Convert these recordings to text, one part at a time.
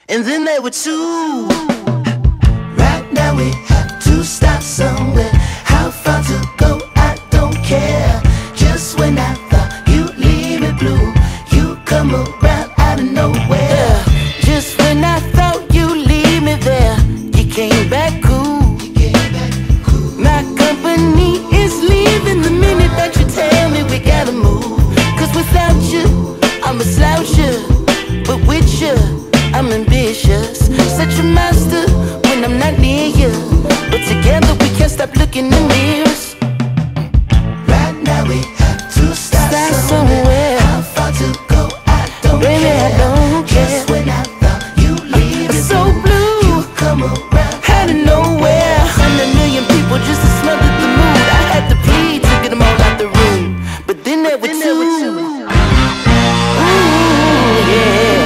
and then there were two. Right now we have to stop somewhere. How far to go, I don't care. Just when I thought you'd leave me blue, you come around out of nowhere. Just when I thought you'd leave me there, you came back cool. My company is leaving the minute that you tell me we gotta move. Cause without you, I'm a sloucher, but with you, I'm ambitious. Such a master when I'm not near you, but together we can't stop looking in mirrors. Right now we have to stop somewhere. How far to go, I don't Baby, care. I don't care. Just when I thought you'd leave me So blue, you come around out of nowhere. 100 million people just to smother the mood. I had to plead to get them all out the room, but then there were two. Ooh, yeah,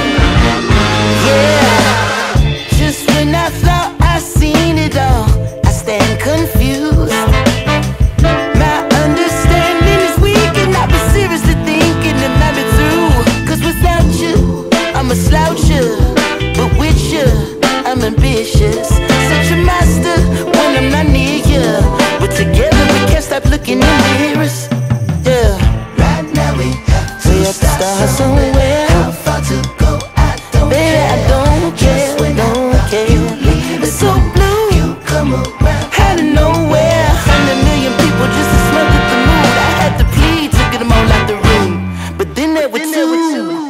yeah. Just when I thought I seen it all, I stand confused. My understanding is weak, and I've been seriously thinking that I've been through. Cause without you, I'm a sloucher, but with you, I'm ambitious. Such a master when I'm not near you, but together we can't stop looking in mirrors. Yeah. Right now we have to start somewhere. How far to go, I don't Baby, care. I don't care, Just when I don't thought care. you'd leave me It's so blue, blue, you come around out of nowhere. 100 million people just to smother the mood. I had to plead to get them all out the room, but then there were two.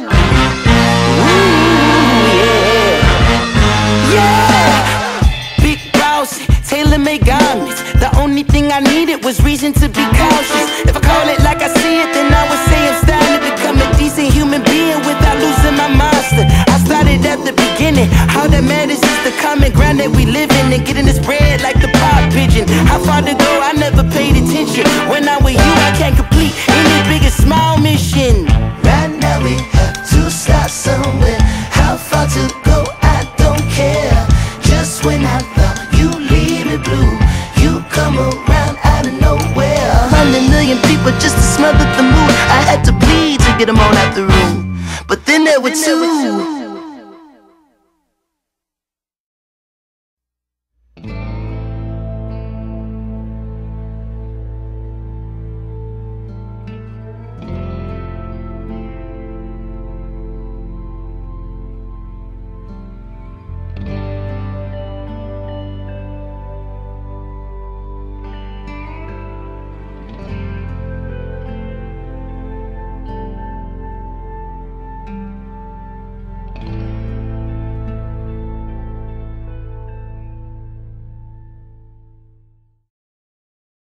Big boss, tailor-made garments. The only thing I needed was reason to be cautious. If I call it like I see it, then I would say I'm starting to become a decent human being without losing my monster. I started at the beginning. All that matters is the common ground that we live in, and getting this bread like the pop pigeon. How far to go, I never paid attention. When I'm with you, I can't complete any big or small mission. Right now we have to start somewhere. How far to go, I don't care. Just when I thought you'd leave me blue, you come around out of nowhere. 100 million people just to smother the mood. I had to plead to get them all